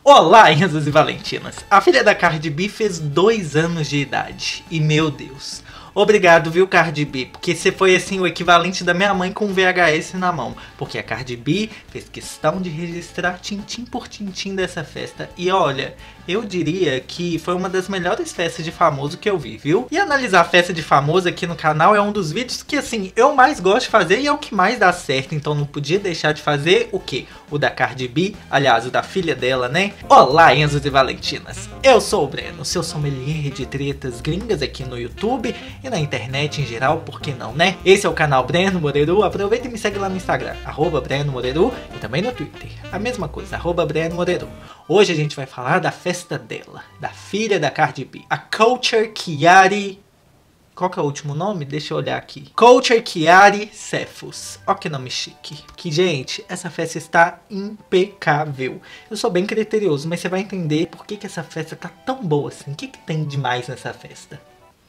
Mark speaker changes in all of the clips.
Speaker 1: Olá, Enzos e Valentinas! A filha da Cardi B fez 2 anos de idade. E meu Deus, obrigado, viu, Cardi B? Porque você foi assim o equivalente da minha mãe com um VHS na mão. Porque a Cardi B fez questão de registrar tintim por tintim dessa festa. E olha, eu diria que foi uma das melhores festas de famoso que eu vi, viu? E analisar a festa de famoso aqui no canal é um dos vídeos que, assim, eu mais gosto de fazer e é o que mais dá certo. Então não podia deixar de fazer o quê? O da Cardi B, aliás, o da filha dela, né? Olá, Enzos e Valentinas! Eu sou o Breno, seu sommelier de tretas gringas aqui no YouTube e na internet em geral, por que não, né? Esse é o canal Breno Moreru, aproveita e me segue lá no Instagram, @Breno Moreru, e também no Twitter, a mesma coisa, @Breno Moreru. Hoje a gente vai falar da festa dela, da filha da Cardi B, a Culture Chiari. Qual que é o último nome? Deixa eu olhar aqui. Culture Chiari Cephus. Ó que nome chique. Que, gente, essa festa está impecável. Eu sou bem criterioso, mas você vai entender por que essa festa tá tão boa assim. O que tem demais nessa festa?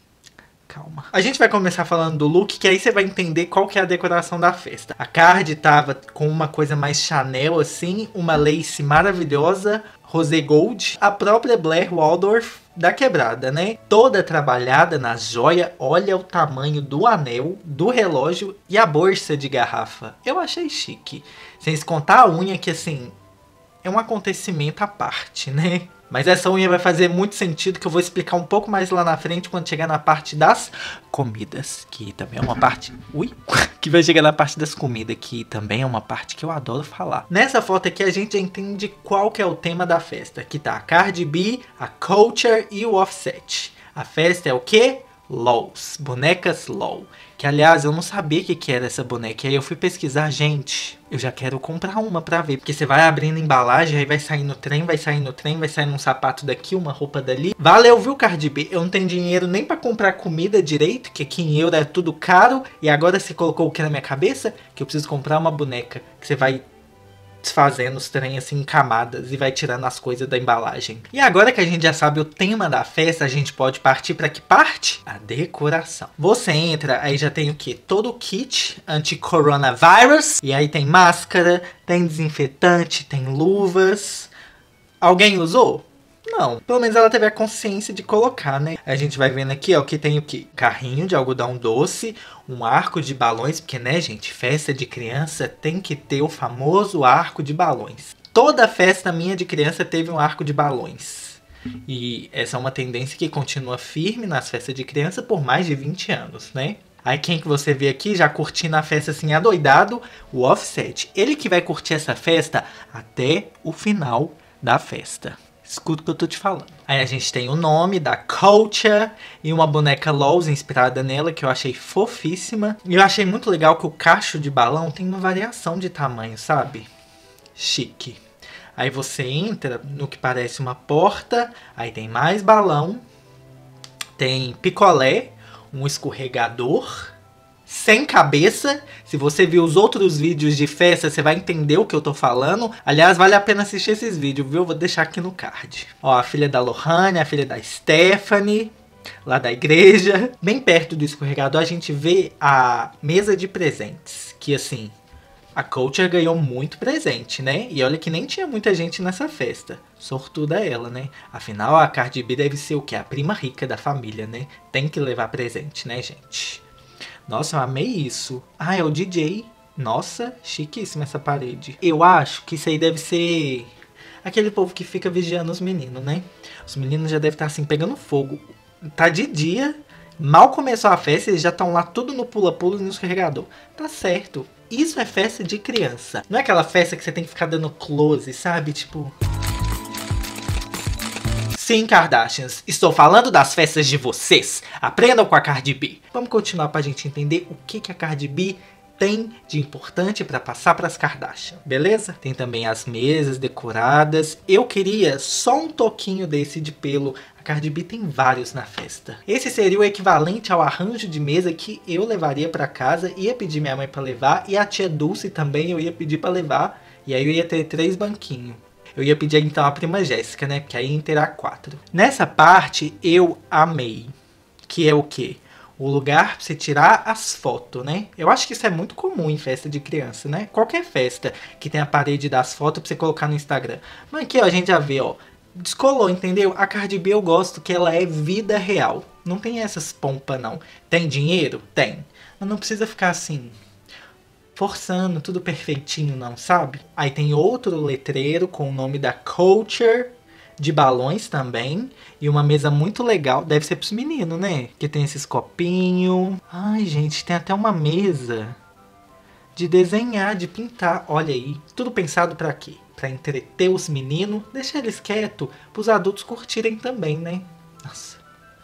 Speaker 1: Calma. A gente vai começar falando do look, que aí você vai entender qual que é a decoração da festa. A Cardi tava com uma coisa mais Chanel, assim, uma lace maravilhosa, rosé gold. A própria Blair Waldorf da quebrada, né? Toda trabalhada na joia. Olha o tamanho do anel, do relógio e a bolsa de garrafa. Eu achei chique. Sem se contar a unha, que assim, é um acontecimento à parte, né? Mas essa unha vai fazer muito sentido, que eu vou explicar um pouco mais lá na frente, quando chegar na parte das comidas, que também é uma parte... Ui! Que vai chegar na parte das comidas, que também é uma parte que eu adoro falar. Nessa foto aqui a gente já entende qual que é o tema da festa. Aqui tá a Cardi B, a Culture e o Offset. A festa é o quê? LOLs, bonecas LOL. Que aliás eu não sabia o que era essa boneca. E aí eu fui pesquisar, gente, eu já quero comprar uma pra ver. Porque você vai abrindo a embalagem, aí vai sair no trem, vai sair no trem, vai sair um sapato daqui, uma roupa dali. Valeu, viu, Cardi B? Eu não tenho dinheiro nem pra comprar comida direito, que aqui em euro é tudo caro. E agora você colocou o que na minha cabeça? Que eu preciso comprar uma boneca, que você vai desfazendo os trem assim em camadas e vai tirando as coisas da embalagem. E agora que a gente já sabe o tema da festa, a gente pode partir para que parte? A decoração. Você entra, aí já tem o que? Todo o kit anti-coronavirus. E aí tem máscara, tem desinfetante, tem luvas. Alguém usou? Não, pelo menos ela teve a consciência de colocar, né? A gente vai vendo aqui, ó, que tem o que? Carrinho de algodão doce, um arco de balões, porque, né, gente, festa de criança tem que ter o famoso arco de balões. Toda festa minha de criança teve um arco de balões. E essa é uma tendência que continua firme nas festas de criança por mais de 20 anos, né? Aí quem que você vê aqui já curtindo a festa assim adoidado? O Offset. Ele que vai curtir essa festa até o final da festa. Escuta o que eu tô te falando. Aí a gente tem o nome da Culture e uma boneca LOLs inspirada nela, que eu achei fofíssima. E eu achei muito legal que o cacho de balão tem uma variação de tamanho, sabe? Chique. Aí você entra no que parece uma porta, aí tem mais balão, tem picolé, um escorregador, sem cabeça. Se você viu os outros vídeos de festa, você vai entender o que eu tô falando. Aliás, vale a pena assistir esses vídeos, viu? Vou deixar aqui no card. Ó, a filha da Lohane, a filha da Stephanie, lá da igreja. Bem perto do escorregador a gente vê a mesa de presentes. Que assim, a Culture ganhou muito presente, né? E olha que nem tinha muita gente nessa festa. Sortuda ela, né? Afinal, a Cardi B deve ser o quê? A prima rica da família, né? Tem que levar presente, né, gente? Nossa, eu amei isso. Ah, é o DJ. Nossa, chiquíssima essa parede. Eu acho que isso aí deve ser aquele povo que fica vigiando os meninos, né? Os meninos já devem estar assim, pegando fogo. Tá de dia, mal começou a festa, eles já estão lá tudo no pula-pula e no escorregador. Tá certo. Isso é festa de criança. Não é aquela festa que você tem que ficar dando close, sabe? Tipo... Sim, Kardashians, estou falando das festas de vocês. Aprendam com a Cardi B. Vamos continuar pra gente entender o que a Cardi B tem de importante para passar para as Kardashian, beleza? Tem também as mesas decoradas. Eu queria só um toquinho desse de pelo. A Cardi B tem vários na festa. Esse seria o equivalente ao arranjo de mesa que eu levaria para casa. Ia pedir minha mãe para levar. E a tia Dulce também eu ia pedir para levar. E aí eu ia ter 3 banquinhos. Eu ia pedir então a prima Jéssica, né? Porque aí ia terá 4. Nessa parte eu amei. Que é o quê? o lugar pra você tirar as fotos, né? Eu acho que isso é muito comum em festa de criança, né? Qualquer festa que tem a parede das fotos pra você colocar no Instagram. Mas aqui, ó, a gente já vê, ó. Descolou, entendeu? A Cardi B eu gosto que ela é vida real. Não tem essas pompas, não. Tem dinheiro? Tem. Mas não precisa ficar assim, forçando tudo perfeitinho, não, sabe? Aí tem outro letreiro com o nome da Culture, de balões também. E uma mesa muito legal. Deve ser pros meninos, né? Que tem esses copinhos. Ai, gente, tem até uma mesa de desenhar, de pintar. Olha aí. Tudo pensado pra quê? Pra entreter os meninos. Deixar eles quietos. Pros adultos curtirem também, né? Nossa.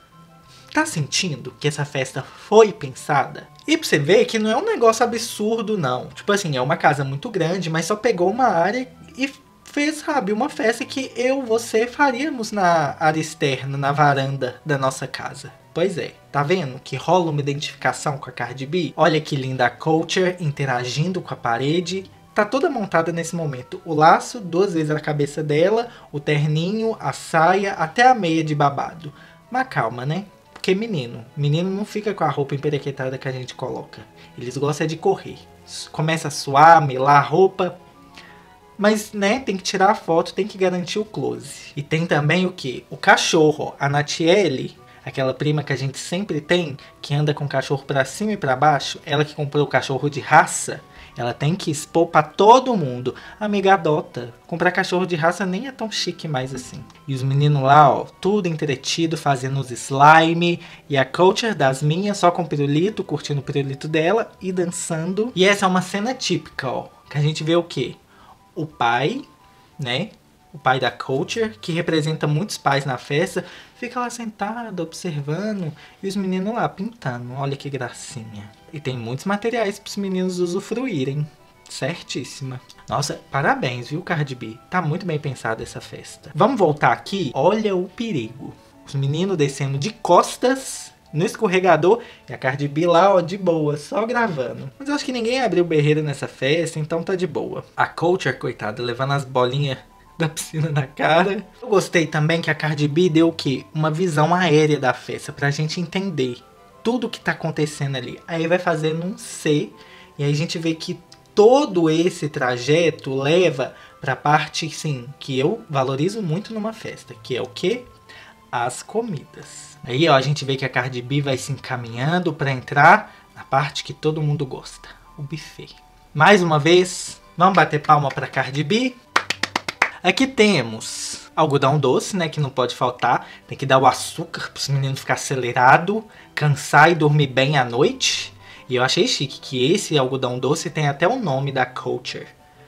Speaker 1: Tá sentindo que essa festa foi pensada? E pra você ver que não é um negócio absurdo, não. Tipo assim, é uma casa muito grande, mas só pegou uma área e fez, sabe, uma festa que você faríamos na área externa, na varanda da nossa casa. Pois é, tá vendo que rola uma identificação com a Cardi B? Olha que linda a Culture interagindo com a parede. Tá toda montada nesse momento. O laço, 2 vezes a cabeça dela, o terninho, a saia, até a meia de babado. Mas calma, né? Porque menino não fica com a roupa emperequetada que a gente coloca. Eles gostam de correr. Começa a suar, melar a roupa. Mas, né, tem que tirar a foto, tem que garantir o close. E tem também o quê? O cachorro. A Natiele, aquela prima que a gente sempre tem, que anda com o cachorro pra cima e pra baixo. Ela que comprou o cachorro de raça. Ela tem que expor pra todo mundo. Amiga, adota. Comprar cachorro de raça nem é tão chique mais assim. E os meninos lá, ó, tudo entretido, fazendo os slime. E a Culture das minhas, só com pirulito, curtindo o pirulito dela e dançando. E essa é uma cena típica, ó. Que a gente vê o quê? O pai, né? O pai da Culture, que representa muitos pais na festa, fica lá sentado, observando, e os meninos lá pintando. Olha que gracinha. E tem muitos materiais para os meninos usufruírem. Certíssima. Nossa, parabéns, viu, Cardi B? Tá muito bem pensada essa festa. Vamos voltar aqui? Olha o perigo. Os meninos descendo de costas no escorregador e a Cardi B lá, ó, de boa, só gravando. Mas eu acho que ninguém abriu berreira nessa festa, então tá de boa. A Culture, coitada, levando as bolinhas da piscina na cara. Eu gostei também que a Cardi B deu o quê? Uma visão aérea da festa, pra gente entender tudo que tá acontecendo ali. Aí vai fazendo um C, e aí a gente vê que todo esse trajeto leva pra parte, sim, que eu valorizo muito numa festa, que é o quê? As comidas. Aí, ó, a gente vê que a Cardi B vai se encaminhando pra entrar na parte que todo mundo gosta, o buffet. Mais uma vez, vamos bater palma pra Cardi B. Aqui temos algodão doce, né, que não pode faltar. Tem que dar o açúcar para os meninos ficar acelerado, cansar e dormir bem à noite. E eu achei chique que esse algodão doce tem até o nome da Culture.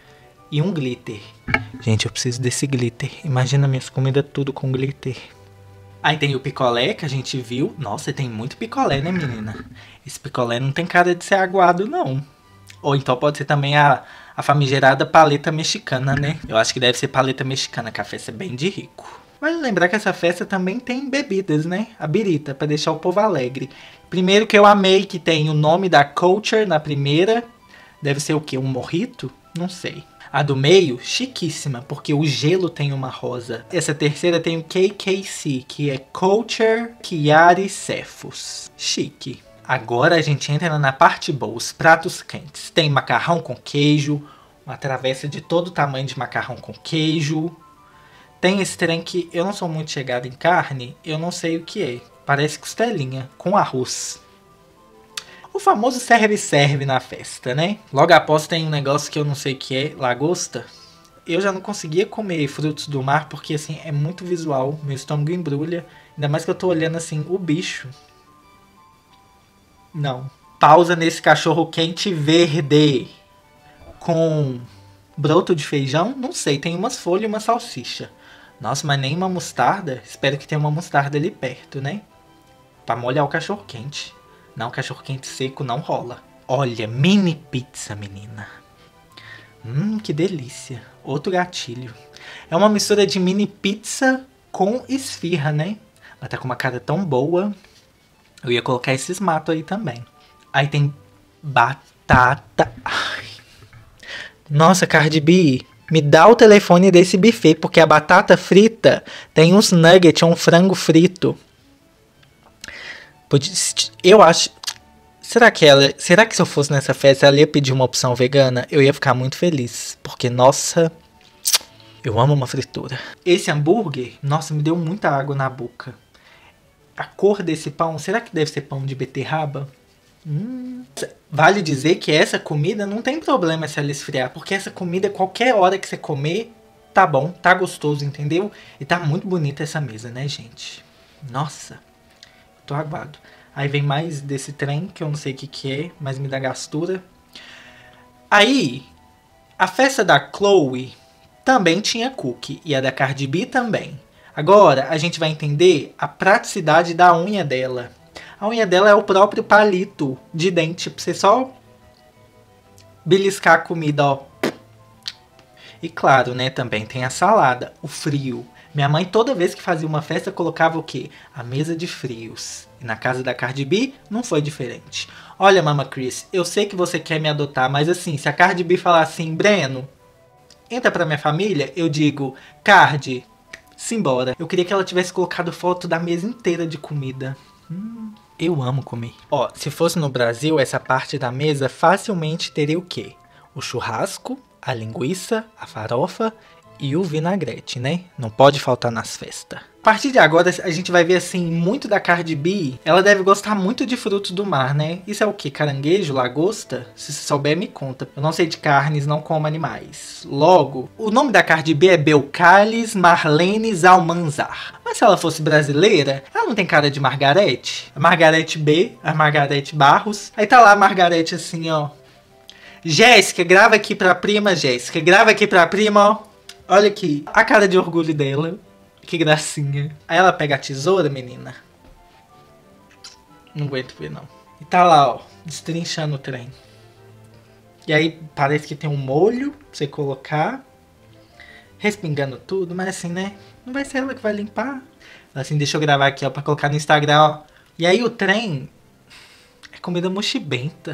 Speaker 1: E um glitter. Gente, eu preciso desse glitter. Imagina minhas comidas tudo com glitter. Aí tem o picolé que a gente viu. Nossa, tem muito picolé, né, menina? Esse picolé não tem cara de ser aguado, não. Ou então pode ser também a famigerada paleta mexicana, né? Eu acho que deve ser paleta mexicana, que a festa é bem de rico. Mas lembrar que essa festa também tem bebidas, né? A birita, pra deixar o povo alegre. Primeiro que eu amei que tem o nome da Culture na primeira. Deve ser o quê? Um mojito? Não sei. A do meio, chiquíssima, porque o gelo tem uma rosa. Essa terceira tem o KKC, que é Culture Chiari Cephus. Chique. Agora a gente entra na parte boa, os pratos quentes. Tem macarrão com queijo, uma travessa de todo tamanho de macarrão com queijo. Tem esse trem que eu não sou muito chegado em carne, eu não sei o que é. Parece costelinha com arroz. O famoso serve-serve na festa, né? Logo após tem um negócio que eu não sei o que é, lagosta. Eu já não conseguia comer frutos do mar porque assim é muito visual, meu estômago embrulha. Ainda mais que eu tô olhando assim o bicho. Não. Pausa nesse cachorro quente verde. Com broto de feijão? Não sei, tem umas folhas e uma salsicha. Nossa, mas nem uma mostarda? Espero que tenha uma mostarda ali perto, né? Pra molhar o cachorro quente. Não, cachorro quente seco não rola. Olha, mini pizza, menina. Que delícia. Outro gatilho. É uma mistura de mini pizza com esfirra, né? Ela tá com uma cara tão boa. Eu ia colocar esses matos aí também. Aí tem batata. Ai. Nossa, Cardi B, me dá o telefone desse buffet, porque a batata frita tem uns nuggets, um frango frito. Eu acho... Será que se eu fosse nessa festa, ela ia pedir uma opção vegana? Eu ia ficar muito feliz. Porque, nossa, eu amo uma fritura. Esse hambúrguer, nossa, me deu muita água na boca. A cor desse pão, será que deve ser pão de beterraba? Vale dizer que essa comida não tem problema se ela esfriar. Porque essa comida, qualquer hora que você comer, tá bom, tá gostoso, entendeu? E tá muito bonita essa mesa, né, gente? Nossa, tô aguado. Aí vem mais desse trem, que eu não sei o que é, mas me dá gastura. Aí, a festa da Chloe também tinha cookie, e a da Cardi B também. Agora, a gente vai entender a praticidade da unha dela. A unha dela é o próprio palito de dente, pra você só beliscar a comida, ó. E claro, né, também tem a salada, o frio. Minha mãe, toda vez que fazia uma festa, colocava o quê? A mesa de frios. E na casa da Cardi B, não foi diferente. Olha, Mama Chris, eu sei que você quer me adotar, mas assim, se a Cardi B falar assim, Breno, entra pra minha família, eu digo, Cardi, simbora. Eu queria que ela tivesse colocado foto da mesa inteira de comida. Eu amo comer. Ó, se fosse no Brasil, essa parte da mesa facilmente teria o quê? O churrasco, a linguiça, a farofa e o vinagrete, né? Não pode faltar nas festas. A partir de agora, a gente vai ver, assim, muito da Cardi B. Ela deve gostar muito de frutos do mar, né? Isso é o quê? Caranguejo? Lagosta? Se você souber, me conta. Eu não sei de carnes, não como animais. Logo, o nome da Cardi B é Belcalis Marlene Almanzar. Mas se ela fosse brasileira, ela não tem cara de Margarete? A Margarete B, a Margarete Barros. Aí tá lá a Margarete assim, ó. Jéssica, grava aqui pra prima, Jéssica. Grava aqui pra prima, ó. Olha aqui, a cara de orgulho dela. Que gracinha. Aí ela pega a tesoura, menina. Não aguento ver, não. E tá lá, ó, destrinchando o trem. E aí parece que tem um molho pra você colocar. Respingando tudo, mas assim, né? Não vai ser ela que vai limpar. Assim, deixa eu gravar aqui, ó, pra colocar no Instagram, ó. E aí o trem é comida mochibenta.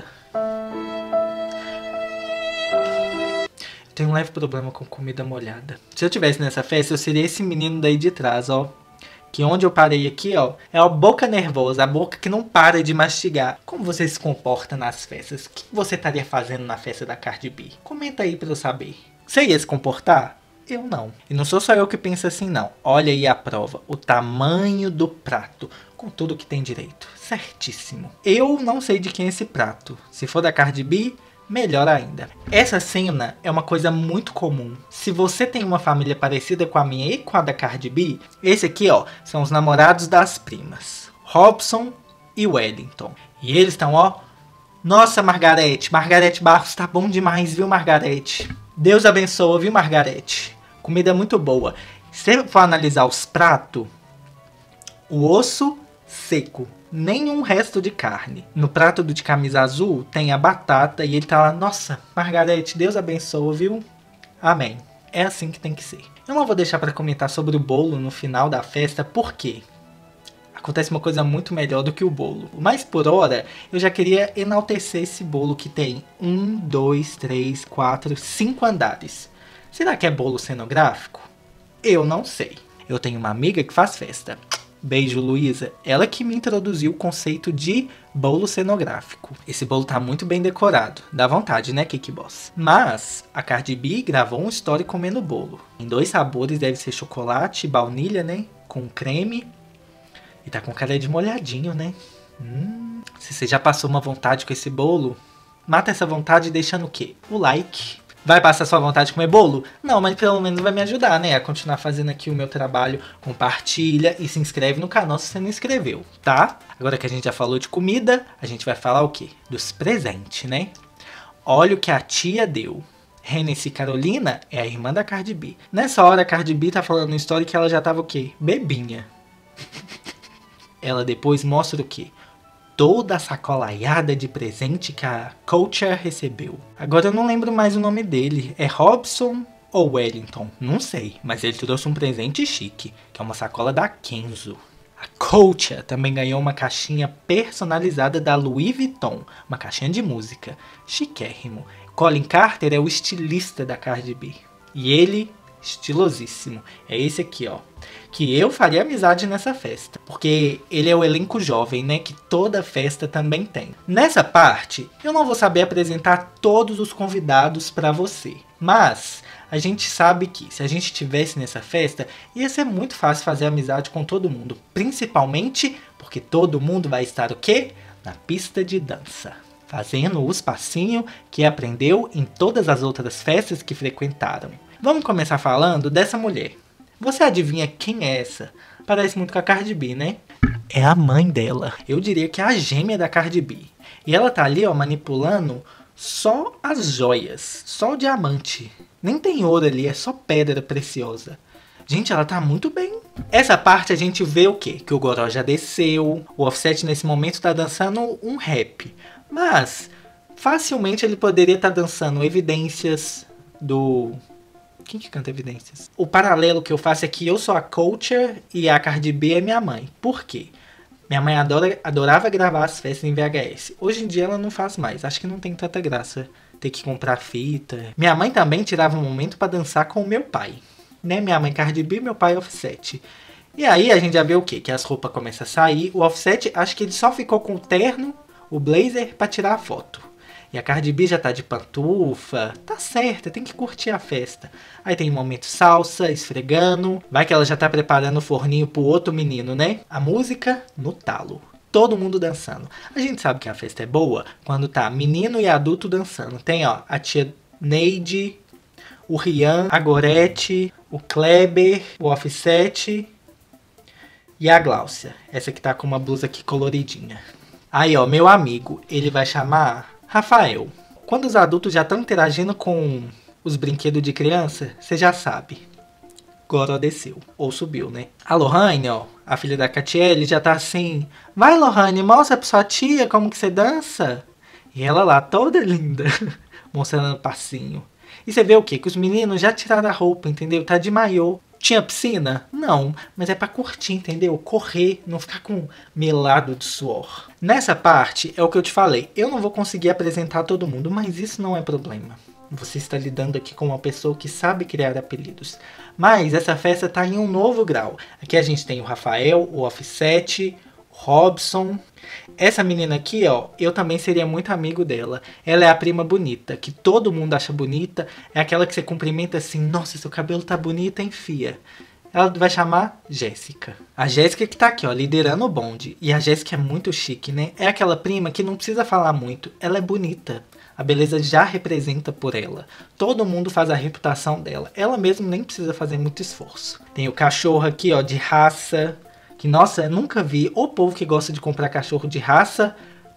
Speaker 1: Tenho um leve problema com comida molhada. Se eu tivesse nessa festa, eu seria esse menino daí de trás, ó. Que onde eu parei aqui, ó, é a boca nervosa, a boca que não para de mastigar. Como você se comporta nas festas? O que você estaria fazendo na festa da Cardi B? Comenta aí pra eu saber. Você ia se comportar? Eu não. E não sou só eu que penso assim, não. Olha aí a prova. O tamanho do prato. Com tudo que tem direito. Certíssimo. Eu não sei de quem é esse prato. Se for da Cardi B, melhor ainda. Essa cena é uma coisa muito comum. Se você tem uma família parecida com a minha e com a da Cardi B, esse aqui, ó, são os namorados das primas. Robson e Wellington. E eles estão, ó. Nossa, Margarete Barros, tá bom demais, viu, Margarete? Deus abençoa, viu, Margarete? Comida muito boa. Se você for analisar os pratos, o osso seco. Nenhum resto de carne. No prato do de camisa azul tem a batata e ele tá lá, nossa, Margarete, Deus abençoa, viu? Amém. É assim que tem que ser. Eu não vou deixar para comentar sobre o bolo no final da festa, porque acontece uma coisa muito melhor do que o bolo. Mas por hora, eu já queria enaltecer esse bolo que tem 1, 2, 3, 4, 5 andares. Será que é bolo cenográfico? Eu não sei. Eu tenho uma amiga que faz festa. Beijo, Luísa. Ela que me introduziu o conceito de bolo cenográfico. Esse bolo tá muito bem decorado. Dá vontade, né, Cake Boss? Mas a Cardi B gravou um story comendo bolo. Em 2 sabores, deve ser chocolate e baunilha, né? Com creme. E tá com cara de molhadinho, né? Se você já passou uma vontade com esse bolo, mata essa vontade deixando o quê? O like. Vai passar sua vontade de comer bolo? Não, mas pelo menos vai me ajudar, né? A continuar fazendo aqui o meu trabalho. Compartilha e se inscreve no canal se você não inscreveu, tá? Agora que a gente já falou de comida, a gente vai falar o quê? Dos presentes, né? Olha o que a tia deu. Hennessy Carolina é a irmã da Cardi B. Nessa hora a Cardi B tá falando uma história que ela já tava o quê? Bebinha. Ela depois mostra o quê? Toda a sacolaiada de presente que a Culture recebeu. Agora eu não lembro mais o nome dele. É Robson ou Wellington? Não sei. Mas ele trouxe um presente chique, que é uma sacola da Kenzo. A Culture também ganhou uma caixinha personalizada da Louis Vuitton. Uma caixinha de música. Chiquérrimo. Colin Carter é o estilista da Cardi B. E ele estilosíssimo. É esse aqui, ó. Que eu faria amizade nessa festa. Porque ele é o elenco jovem, né? Que toda festa também tem. Nessa parte, eu não vou saber apresentar todos os convidados pra você. Mas a gente sabe que se a gente estivesse nessa festa, ia ser muito fácil fazer amizade com todo mundo. Principalmente porque todo mundo vai estar o quê? Na pista de dança. Fazendo os passinhos que aprendeu em todas as outras festas que frequentaram. Vamos começar falando dessa mulher. Você adivinha quem é essa? Parece muito com a Cardi B, né? É a mãe dela. Eu diria que é a gêmea da Cardi B. E ela tá ali, ó, manipulando só as joias. Só o diamante. Nem tem ouro ali, é só pedra preciosa. Gente, ela tá muito bem. Essa parte a gente vê o quê? Que o Goró já desceu. O Offset nesse momento tá dançando um rap. Mas, facilmente ele poderia estar dançando Evidências do... Quem que canta Evidências? O paralelo que eu faço é que eu sou a Culture e a Cardi B é minha mãe. Por quê? Minha mãe adorava gravar as festas em VHS. Hoje em dia ela não faz mais. Acho que não tem tanta graça ter que comprar fita. Minha mãe também tirava um momento pra dançar com o meu pai. Né? Minha mãe Cardi B, meu pai Offset. E aí a gente já vê o quê? Que as roupas começam a sair. O Offset, acho que ele só ficou com o terno, o blazer, pra tirar a foto. E a Cardi B já tá de pantufa. Tá certa, tem que curtir a festa. Aí tem um momento salsa, esfregando. Vai que ela já tá preparando o forninho pro outro menino, né? A música no talo. Todo mundo dançando. A gente sabe que a festa é boa quando tá menino e adulto dançando. Tem, ó, a tia Neide, o Rian, a Gorete, o Kleber, o Offset e a Gláucia. Essa que tá com uma blusa aqui coloridinha. Aí, ó, meu amigo, ele vai chamar Rafael. Quando os adultos já estão interagindo com os brinquedos de criança, você já sabe. Goró desceu. Ou subiu, né? A Lohane, ó, a filha da Catiele, já tá assim. Vai, Lohane, mostra pra sua tia como que você dança. E ela lá, toda linda, mostrando o passinho. E você vê o quê? Que os meninos já tiraram a roupa, entendeu? Tá de maiô. Tinha piscina? Não, mas é pra curtir, entendeu? Correr, não ficar com melado de suor. Nessa parte, é o que eu te falei. Eu não vou conseguir apresentar todo mundo, mas isso não é problema. Você está lidando aqui com uma pessoa que sabe criar apelidos. Mas essa festa tá em um novo grau. Aqui a gente tem o Rafael, o Offset, o Robson. Essa menina aqui, ó, eu também seria muito amigo dela. Ela é a prima bonita, que todo mundo acha bonita. É aquela que você cumprimenta assim, nossa, seu cabelo tá bonito, hein, fia? Ela vai chamar Jéssica. A Jéssica que tá aqui, ó, liderando o bonde. E a Jéssica é muito chique, né? É aquela prima que não precisa falar muito. Ela é bonita. A beleza já representa por ela. Todo mundo faz a reputação dela. Ela mesma nem precisa fazer muito esforço. Tem o cachorro aqui, ó, de raça. Que, nossa, eu nunca vi o povo que gosta de comprar cachorro de raça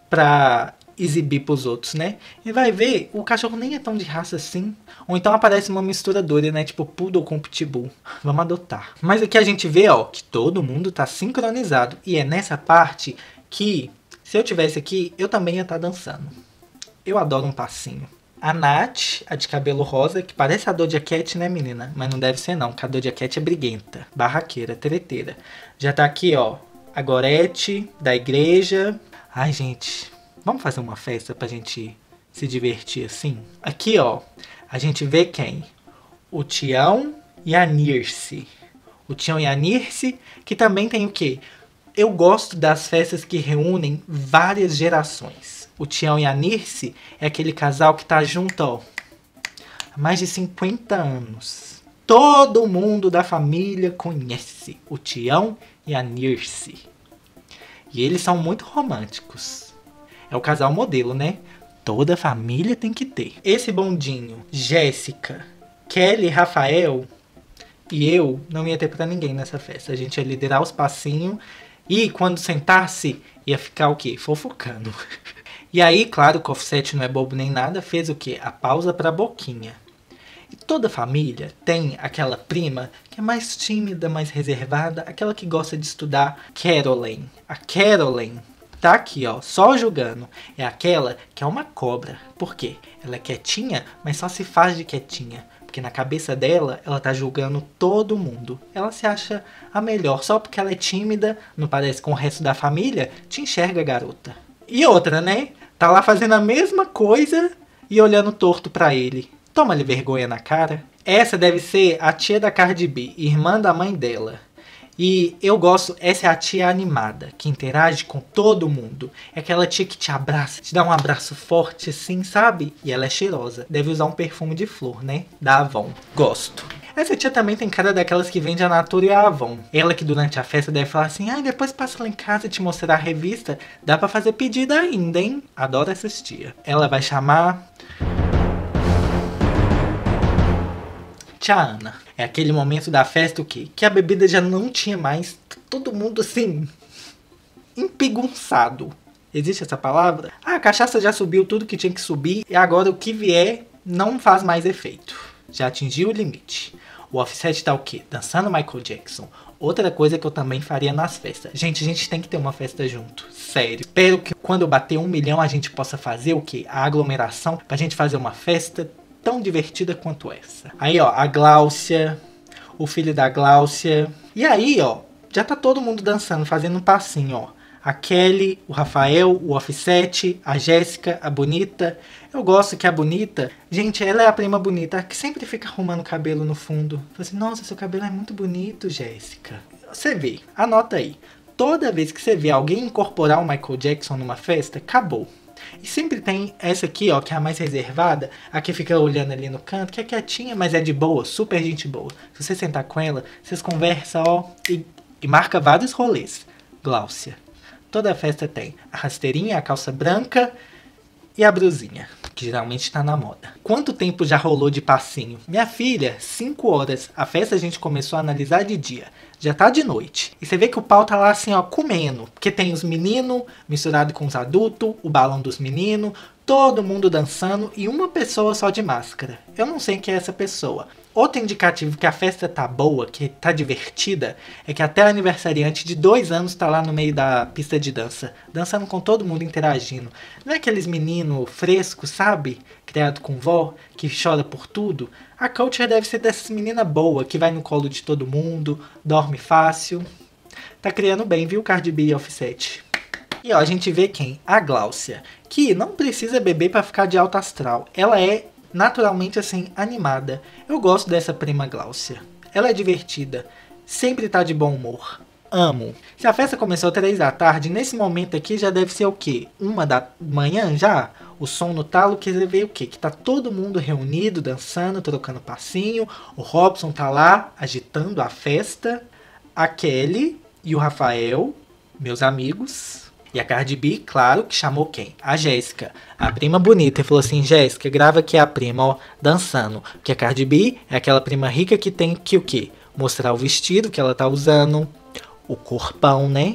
Speaker 1: pra exibir pros outros, né? E vai ver, o cachorro nem é tão de raça assim. Ou então aparece uma misturadora, né? Tipo poodle com pitbull. Vamos adotar. Mas aqui a gente vê, ó, que todo mundo tá sincronizado. E é nessa parte que, se eu tivesse aqui, eu também ia estar dançando. Eu adoro um passinho. A Nath, a de cabelo rosa, que parece a Doja Cat, né, menina? Mas não deve ser não, porque a Doja Cat é briguenta, barraqueira, treteira. Já tá aqui, ó, a Gorete, da igreja. Ai, gente, vamos fazer uma festa pra gente se divertir assim? Aqui, ó, a gente vê quem? O Tião e a Nirce. O Tião e a Nirce, que também tem o quê? Eu gosto das festas que reúnem várias gerações. O Tião e a Nirce é aquele casal que tá junto, ó, há mais de 50 anos. Todo mundo da família conhece o Tião e a Nirce. E eles são muito românticos. É o casal modelo, né? Toda família tem que ter. Esse bondinho, Jéssica, Kelly, Rafael e eu não ia ter pra ninguém nessa festa. A gente ia liderar os passinhos e quando sentasse ia ficar o quê? Fofocando. E aí, claro, que o Offset não é bobo nem nada, fez o quê? A pausa pra boquinha. E toda família tem aquela prima que é mais tímida, mais reservada, aquela que gosta de estudar, Caroline. A Caroline tá aqui, ó, só julgando. É aquela que é uma cobra. Por quê? Ela é quietinha, mas só se faz de quietinha. Porque na cabeça dela, ela tá julgando todo mundo. Ela se acha a melhor. Só porque ela é tímida, não parece com o resto da família, te enxerga, garota. E outra, né? Tá lá fazendo a mesma coisa e olhando torto pra ele. Toma-lhe vergonha na cara. Essa deve ser a tia da Cardi B, irmã da mãe dela. E eu gosto, essa é a tia animada, que interage com todo mundo. É aquela tia que te abraça, te dá um abraço forte assim, sabe? E ela é cheirosa. Deve usar um perfume de flor, né? Da Avon. Gosto. Essa tia também tem cara daquelas que vende a Natura e a Avon. Ela que durante a festa deve falar assim, ai, depois passa lá em casa e te mostrar a revista. Dá pra fazer pedido ainda, hein? Adoro essas tia. Ela vai chamar... Tia Ana. É aquele momento da festa o quê? Que a bebida já não tinha mais. Todo mundo assim... empigunçado. Existe essa palavra? Ah, a cachaça já subiu tudo que tinha que subir. E agora o que vier não faz mais efeito. Já atingiu o limite. O Offset tá o quê? Dançando Michael Jackson. Outra coisa que eu também faria nas festas. Gente, a gente tem que ter uma festa junto. Sério. Espero que quando eu bater 1 milhão a gente possa fazer o quê? A aglomeração pra gente fazer uma festa tão divertida quanto essa. Aí, ó, a Gláucia, o filho da Gláucia. E aí, ó, já tá todo mundo dançando, fazendo um passinho, ó. A Kelly, o Rafael, o Offset, a Jéssica, a Bonita. Eu gosto que a Bonita... Gente, ela é a prima bonita, que sempre fica arrumando o cabelo no fundo. Fala assim, nossa, seu cabelo é muito bonito, Jéssica. Você vê, anota aí. Toda vez que você vê alguém incorporar o Michael Jackson numa festa, acabou. E sempre tem essa aqui, ó, que é a mais reservada, a que fica olhando ali no canto, que é quietinha, mas é de boa, super gente boa. Se você sentar com ela, vocês conversam, ó, e marca vários rolês. Gláucia. Toda festa tem a rasteirinha, a calça branca e a brusinha, que geralmente tá na moda. Quanto tempo já rolou de passinho? Minha filha, 5 horas. A festa a gente começou a analisar de dia. Já tá de noite. E você vê que o pau tá lá assim, ó, comendo. Porque tem os meninos misturado com os adultos, o balão dos meninos, todo mundo dançando e uma pessoa só de máscara. Eu não sei quem é essa pessoa. Outro indicativo que a festa tá boa, que tá divertida, é que até o aniversariante de 2 anos tá lá no meio da pista de dança, dançando com todo mundo, interagindo. Não é aqueles meninos frescos, sabe? Criado com vó, que chora por tudo. A Culture deve ser dessas meninas boas, que vai no colo de todo mundo, dorme fácil. Tá criando bem, viu, Cardi B e Offset? E ó, a gente vê quem? A Gláucia, que não precisa beber pra ficar de alto astral. Ela é naturalmente assim, animada. Eu gosto dessa prima Gláucia. Ela é divertida, sempre tá de bom humor. Amo. Se a festa começou 3 da tarde, nesse momento aqui já deve ser o quê? 1 da manhã já? O som no talo quer dizer o quê? Que tá todo mundo reunido, dançando, trocando passinho. O Robson tá lá, agitando a festa. A Kelly e o Rafael, meus amigos. E a Cardi B, claro, que chamou quem? A Jéssica, a prima bonita. E falou assim, Jéssica, grava aqui a prima, ó, dançando. Porque a Cardi B é aquela prima rica que tem que o quê? Mostrar o vestido que ela tá usando, o corpão, né?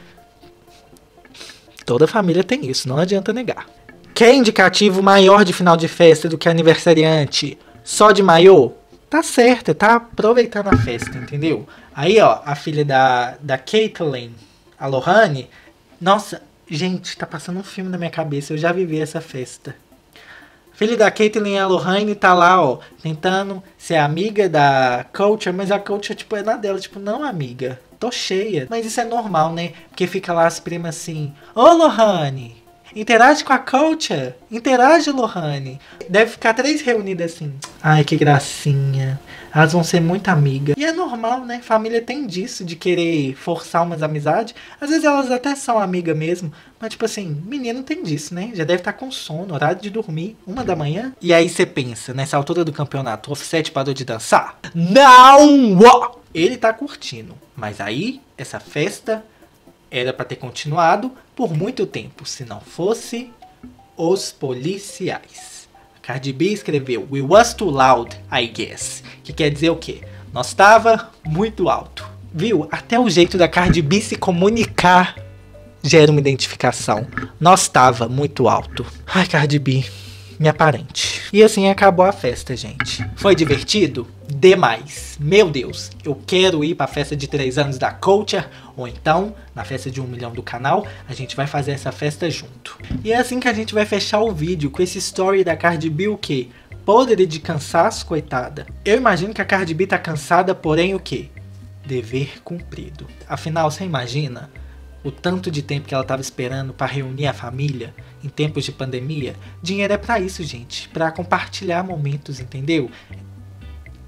Speaker 1: Toda família tem isso, não adianta negar. Quer indicativo maior de final de festa do que aniversariante? Só de maiô? Tá certo, tá aproveitando a festa, entendeu? Aí, ó, a filha da Caitlyn, a Lohane... Nossa, gente, tá passando um filme na minha cabeça. Eu já vivi essa festa. Filha da Caitlyn e a Lohane tá lá, ó, tentando ser amiga da Culture, mas a Culture, tipo, é na dela. Tipo, não, amiga, tô cheia. Mas isso é normal, né? Porque fica lá as primas assim, ô Lohane, interage com a Culture. Interage, Lohane. Deve ficar 3 reunidas assim. Ai, que gracinha. Elas vão ser muito amigas. E é normal, né? Família tem disso, de querer forçar umas amizades. Às vezes elas até são amigas mesmo. Mas, tipo assim, menino tem disso, né? Já deve estar com sono, horário de dormir, 1 da manhã. E aí você pensa, nessa altura do campeonato, o Offset parou de dançar? Não! Ele tá curtindo. Mas aí, essa festa era pra ter continuado por muito tempo. Se não fosse os policiais. Cardi B escreveu We was too loud, I guess. Que quer dizer o quê? Nós tava muito alto. Viu? Até o jeito da Cardi B se comunicar gera uma identificação. Nós tava muito alto. Ai, Cardi B, minha parente. E assim acabou a festa, gente. Foi divertido? Demais. Meu Deus, eu quero ir pra festa de 3 anos da Culture, ou então, na festa de 1 milhão do canal, a gente vai fazer essa festa junto. E é assim que a gente vai fechar o vídeo, com esse story da Cardi B, o quê? Podre de cansaço, coitada. Eu imagino que a Cardi B tá cansada, porém o quê? Dever cumprido. Afinal, você imagina o tanto de tempo que ela tava esperando para reunir a família em tempos de pandemia? Dinheiro é para isso, gente, para compartilhar momentos, entendeu?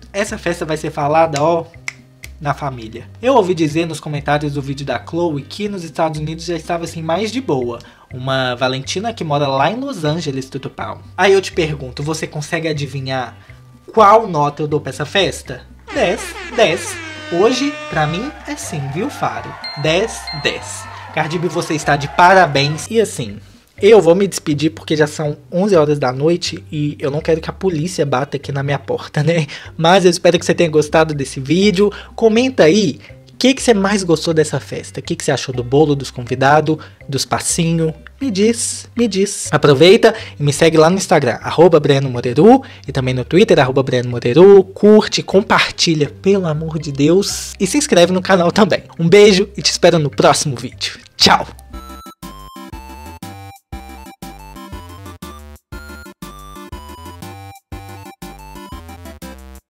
Speaker 1: essa festa vai ser falada, ó, na família. Eu ouvi dizer nos comentários do vídeo da Chloe que nos Estados Unidos já estava assim mais de boa. Uma Valentina que mora lá em Los Angeles, tutupau. Aí eu te pergunto, você consegue adivinhar qual nota eu dou pra essa festa? 10, 10. Hoje, pra mim, é sim, viu, Faro? 10, 10. Cardi B, você está de parabéns. E assim, eu vou me despedir porque já são 11 horas da noite e eu não quero que a polícia bata aqui na minha porta, né? Mas eu espero que você tenha gostado desse vídeo. Comenta aí o que você mais gostou dessa festa. O que você achou do bolo, dos convidados, dos passinhos. Me diz, me diz. Aproveita e me segue lá no Instagram, @BrenoMoreru, e também no Twitter, @BrenoMoreru. Curte, compartilha, pelo amor de Deus. E se inscreve no canal também. Um beijo e te espero no próximo vídeo. Tchau!